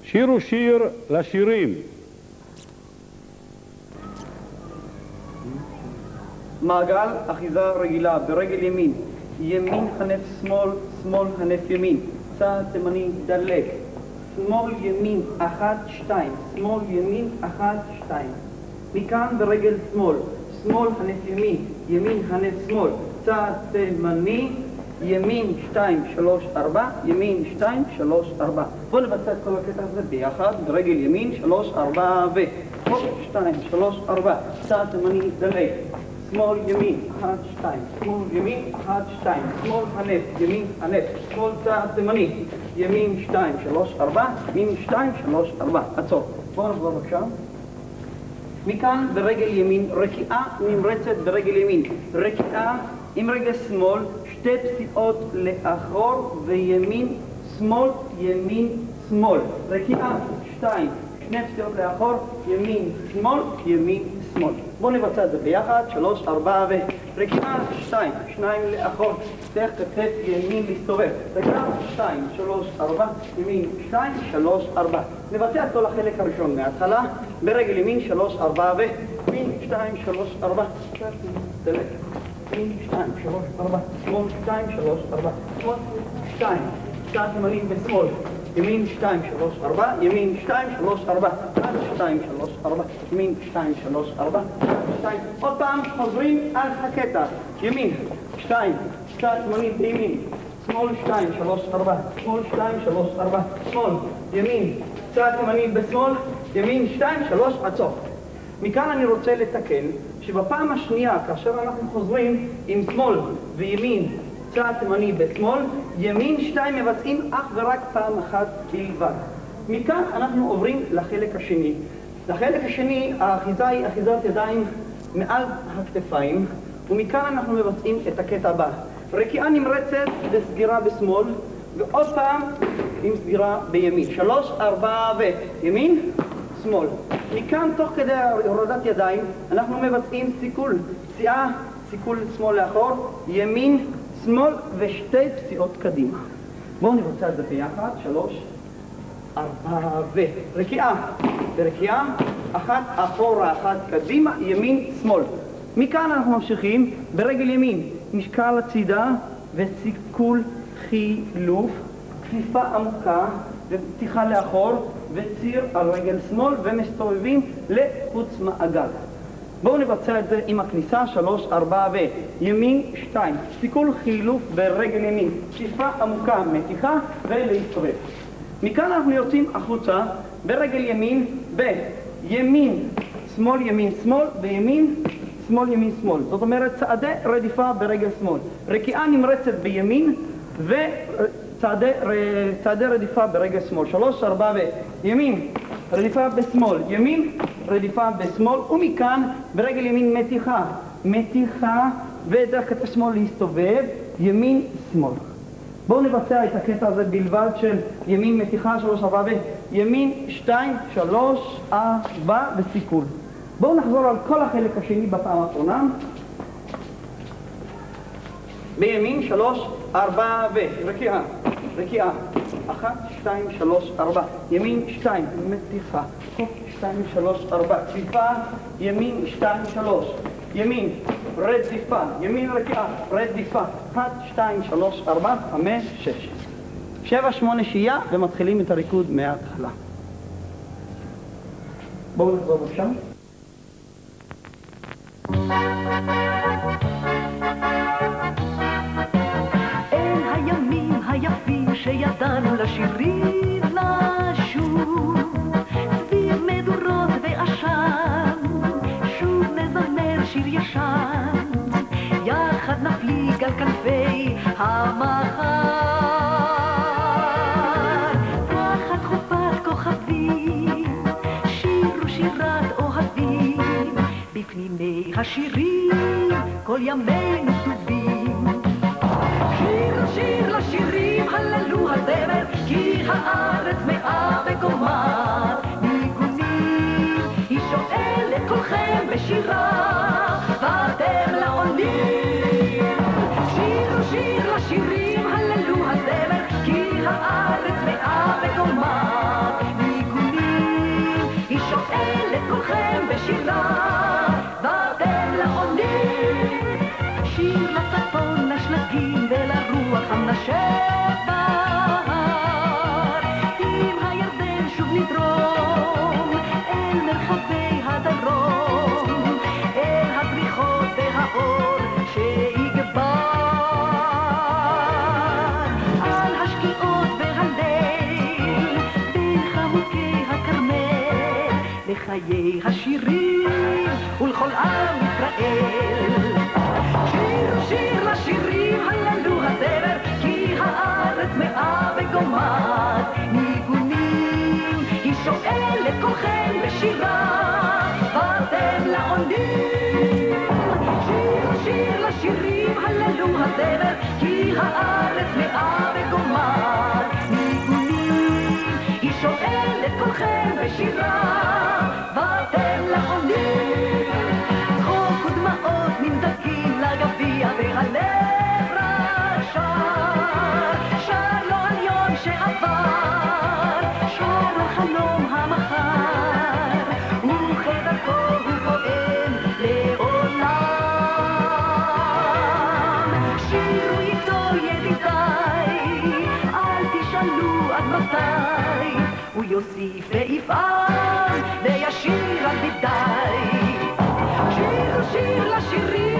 שירו שיר לשירים. מעגל אחיזה רגילה ברגל ימין, ימין חנף שמאל, שמאל חנף ימין, צעד תימני דלק, שמאל ימין 1, 2, שמאל ימין 1, 2. מכאן ברגל שמאל, שמאל חנף ימין, ימין חנף שמאל, צעד תימני, ימין 2, 3, 4, ימין 2, 3, 4. בואו נבצע את כל הקטע הזה ביחד, ברגל ימין 3, 4 ו... 2, 3, 4, צעד תימני דלק, שמאל ימין 1, 2, שמאל ימין 1, 2, שמאל חנף, ימין חנף, שמאל צעד תימני, ימין 2, 3, 4, ימין 2, 3, 4. עצור. בואו נחזור בבקשה. מכאן ברגל ימין, רקיעה נמרצת ברגל ימין, רקיעה עם רגל שמאל, שתי פסיעות לאחור וימין, שמאל, ימין, שמאל. רקיעה 2, שני פסיעות לאחור, ימין, שמאל, ימין, שמאל. בואו נבצע את זה ביחד, 3, 4 ו... רקיעה 2, 2 לאחור, שתי כתף ימין להסתובב. רקיעה 2, 3, 4, ימין, 2, 3, 4. נבצע את כל החלק הראשון מההתחלה, ברגל ימין 3, 4 ו... ימין 2, 3, 4, דלק. ימין 2, 3, 4, שמאל 2, 3, 4, שמאל 2, צעד תימני בשמאל. ימין 2, 3, 4, ימין 2, 3, 4, 2, 3, 4, ימין 2, 3, 4, 2. עוד פעם חוזרים על הקטע. ימין 2, צעד תימני בימין, שמאל 2, 3, 4, שמאל 2, 3, 4, שמאל, ימין, צעד תימני בשמאל, ימין 2, 3, עצור. מכאן אני רוצה לתקן שבפעם השנייה, כאשר אנחנו חוזרים עם שמאל וימין, צעד תימני בשמאל, ימין 2 מבצעים אך ורק פעם אחת בלבד. מכאן אנחנו עוברים לחלק השני. לחלק השני, האחיזה היא אחיזת ידיים מעל הכתפיים, ומכאן אנחנו מבצעים את הקטע הבא. רקיעה נמרצת וסגירה בשמאל, ועוד פעם עם סגירה בימין. 3, 4 ו... ימין, שמאל. מכאן, תוך כדי הורדת ידיים, אנחנו מבצעים סיכול. פסיעה, סיכול שמאל לאחור, ימין, שמאל ושתי פסיעות קדימה. בואו נבצע את זה ביחד, 3, 4 ו... רקיעה. ברקיעה, 1 אחורה, 1 קדימה, ימין, שמאל. מכאן אנחנו ממשיכים ברגל ימין, משקל הצידה וסיכול חילוף, כפיפה עמוקה ופתיחה לאחור וציר על רגל שמאל ומסתובבים לחוץ מעגל. בואו נבצע את זה עם הכניסה, 3, 4 ו... ימין 2, סיכול חילוף ברגל ימין, כפיפה עמוקה, מתיחה ולהסתובב. מכאן אנחנו יוצאים החוצה ברגל ימין, בימין, שמאל, ימין, שמאל, בימין, שמאל, ימין, שמאל. זאת אומרת, צעדי רדיפה ברגל שמאל. רקיעה נמרצת בימין וצעדי רדיפה ברגל שמאל. 3, 4 ו... ימין, רדיפה בשמאל, ימין, רדיפה בשמאל, ומכאן ברגל ימין מתיחה. מתיחה ודרך כתף שמאל להסתובב, ימין, שמאל. בואו נבצע את הקטע הזה בלבד של ימין, מתיחה, 3, 4 ו... ימין, 2, 3, 4 וסיכול. בואו נחזור על כל החלק השני בפעם האחרונה. בימין 3, 4 ו... רקיעה, רקיעה, 1, 2, 3, 4, ימין 2, מתיחה, 2, 3, 4, כפיפה, ימין 2, 3, ימין, רדיפה, ימין רקיעה, רדיפה, 1, 2, 3, 4, 5, 6. 7, 8 שהייה ומתחילים את הריקוד מההתחלה. בואו נחזור בבקשה. אל הימים היפים שידענו לשירים לשוב, סביב מדורות ועשן, שוב נזמר שיר ישן, יחד נפליג על כנפי המחר, תחת חופת כוכבים, שירו שירת אוהבים, בפנימי השירים כל ימינו טובים. שיר שיר לשירים הללו הזמר, כי הארץ מאה וקומה ניגונים, היא שואלת כולכם בשירה ואתם לעונים. שיר שיר לשירים הללו הזמר, כי הארץ מאה וקומה ניגונים, כן בשירה, ואתם לחונים, צחוק ודמעות נמדקים לגביע והלב רק שר לו על יום שעבר, שר על חלום המחר, וכדרכו הוא פועם לעולם. שירו איתו ידידיי, אל תשאלו עד מתי, הוא יוסיף ויפעל וישיר על דידי. שירו שיר לשירים